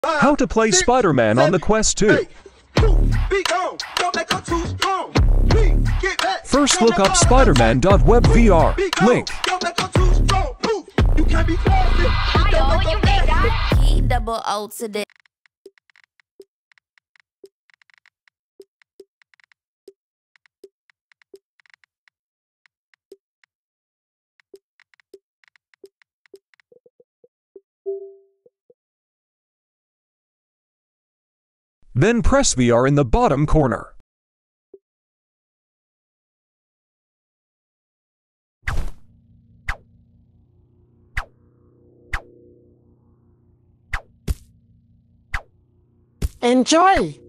How to play Spider-Man on the Quest 2. First look up spiderman.webvr. Link. Then press VR in the bottom corner. Enjoy!